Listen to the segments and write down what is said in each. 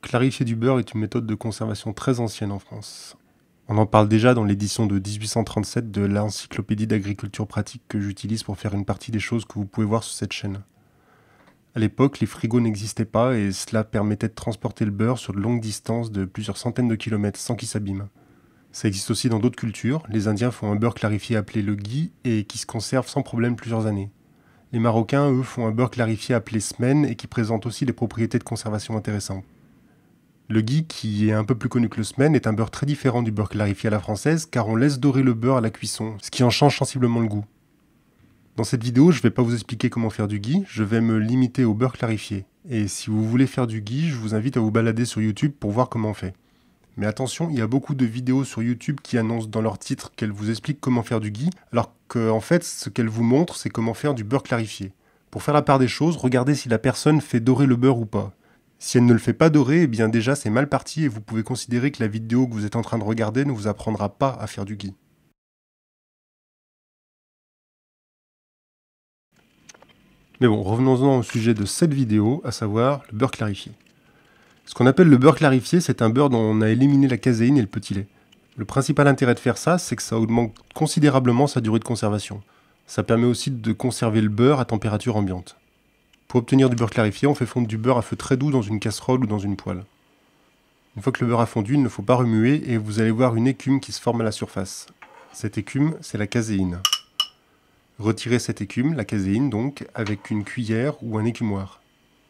Clarifier du beurre est une méthode de conservation très ancienne en France. On en parle déjà dans l'édition de 1837 de l'Encyclopédie d'agriculture pratique que j'utilise pour faire une partie des choses que vous pouvez voir sur cette chaîne. À l'époque, les frigos n'existaient pas et cela permettait de transporter le beurre sur de longues distances de plusieurs centaines de kilomètres sans qu'il s'abîme. Ça existe aussi dans d'autres cultures. Les Indiens font un beurre clarifié appelé le ghee et qui se conserve sans problème plusieurs années. Les Marocains, eux, font un beurre clarifié appelé smen et qui présente aussi des propriétés de conservation intéressantes. Le ghee, qui est un peu plus connu que le smen, est un beurre très différent du beurre clarifié à la française car on laisse dorer le beurre à la cuisson, ce qui en change sensiblement le goût. Dans cette vidéo, je ne vais pas vous expliquer comment faire du ghee, je vais me limiter au beurre clarifié. Et si vous voulez faire du ghee, je vous invite à vous balader sur YouTube pour voir comment on fait. Mais attention, il y a beaucoup de vidéos sur YouTube qui annoncent dans leur titre qu'elles vous expliquent comment faire du ghee, alors qu'en fait, ce qu'elles vous montrent, c'est comment faire du beurre clarifié. Pour faire la part des choses, regardez si la personne fait dorer le beurre ou pas. Si elle ne le fait pas dorer, eh bien déjà c'est mal parti et vous pouvez considérer que la vidéo que vous êtes en train de regarder ne vous apprendra pas à faire du ghee. Mais bon, revenons-en au sujet de cette vidéo, à savoir le beurre clarifié. Ce qu'on appelle le beurre clarifié, c'est un beurre dont on a éliminé la caséine et le petit lait. Le principal intérêt de faire ça, c'est que ça augmente considérablement sa durée de conservation. Ça permet aussi de conserver le beurre à température ambiante. Pour obtenir du beurre clarifié, on fait fondre du beurre à feu très doux dans une casserole ou dans une poêle. Une fois que le beurre a fondu, il ne faut pas remuer et vous allez voir une écume qui se forme à la surface. Cette écume, c'est la caséine. Retirez cette écume, la caséine donc, avec une cuillère ou un écumoire.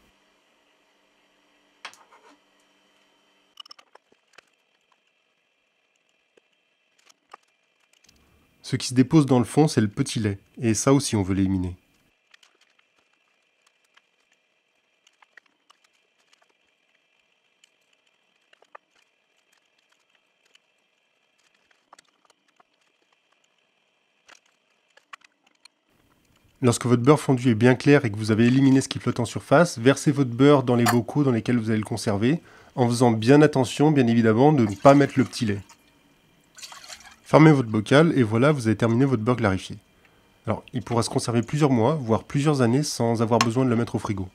Ce qui se dépose dans le fond, c'est le petit lait, et ça aussi on veut l'éliminer. Lorsque votre beurre fondu est bien clair et que vous avez éliminé ce qui flotte en surface, versez votre beurre dans les bocaux dans lesquels vous allez le conserver, en faisant bien attention, bien évidemment, de ne pas mettre le petit lait. Fermez votre bocal et voilà, vous avez terminé votre beurre clarifié. Alors, il pourra se conserver plusieurs mois, voire plusieurs années, sans avoir besoin de le mettre au frigo.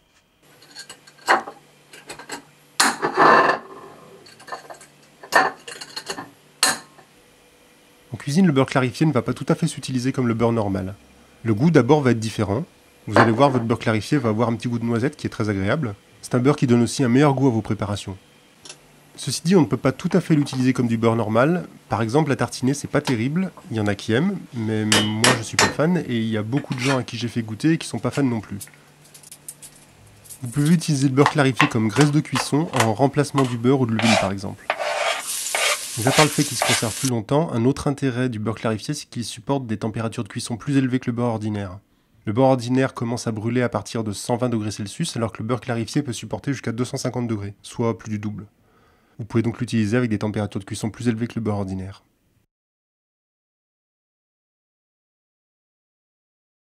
En cuisine, le beurre clarifié ne va pas tout à fait s'utiliser comme le beurre normal. Le goût d'abord va être différent. Vous allez voir, votre beurre clarifié va avoir un petit goût de noisette qui est très agréable. C'est un beurre qui donne aussi un meilleur goût à vos préparations. Ceci dit, on ne peut pas tout à fait l'utiliser comme du beurre normal. Par exemple, la tartiner, c'est pas terrible. Il y en a qui aiment, mais moi je suis pas fan et il y a beaucoup de gens à qui j'ai fait goûter et qui sont pas fans non plus. Vous pouvez utiliser le beurre clarifié comme graisse de cuisson en remplacement du beurre ou de l'huile par exemple. Mais à part le fait qu'il se conserve plus longtemps, un autre intérêt du beurre clarifié, c'est qu'il supporte des températures de cuisson plus élevées que le beurre ordinaire. Le beurre ordinaire commence à brûler à partir de 120 degrés Celsius, alors que le beurre clarifié peut supporter jusqu'à 250 degrés, soit plus du double. Vous pouvez donc l'utiliser avec des températures de cuisson plus élevées que le beurre ordinaire.